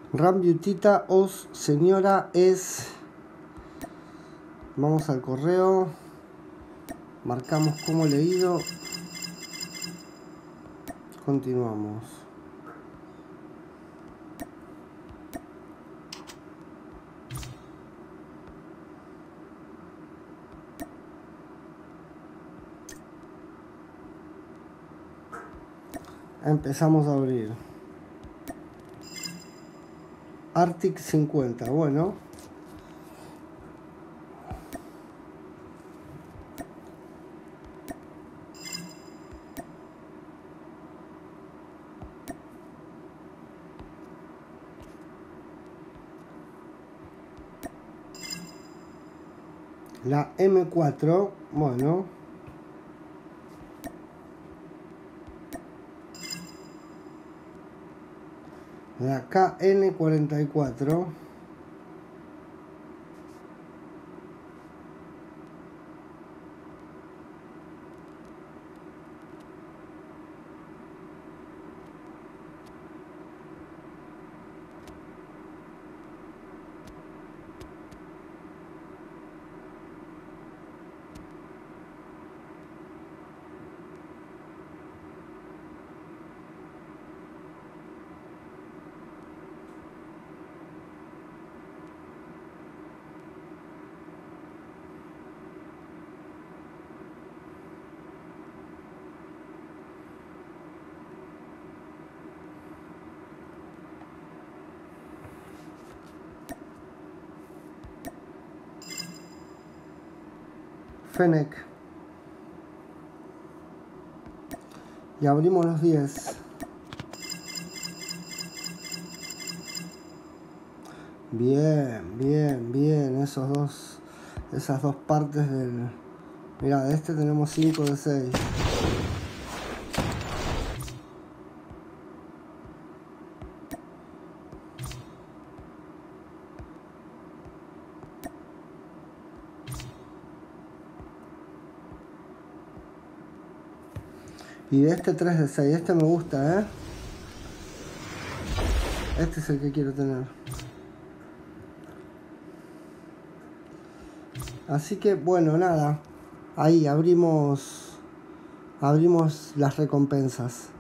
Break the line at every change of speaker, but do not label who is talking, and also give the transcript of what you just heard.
Rambiutita os señora es. Vamos al correo. Marcamos como leído. Continuamos. Empezamos a abrir. Arctic 50, bueno. La M4, bueno. La KN44. Fennec. Y abrimos los 10. Bien, bien, bien. Esas dos partes del... Mira, de este tenemos 5 de 6. Y de este 3 de 6. Este me gusta, ¿eh? Este es el que quiero tener. Así que, bueno, nada. Ahí abrimos las recompensas.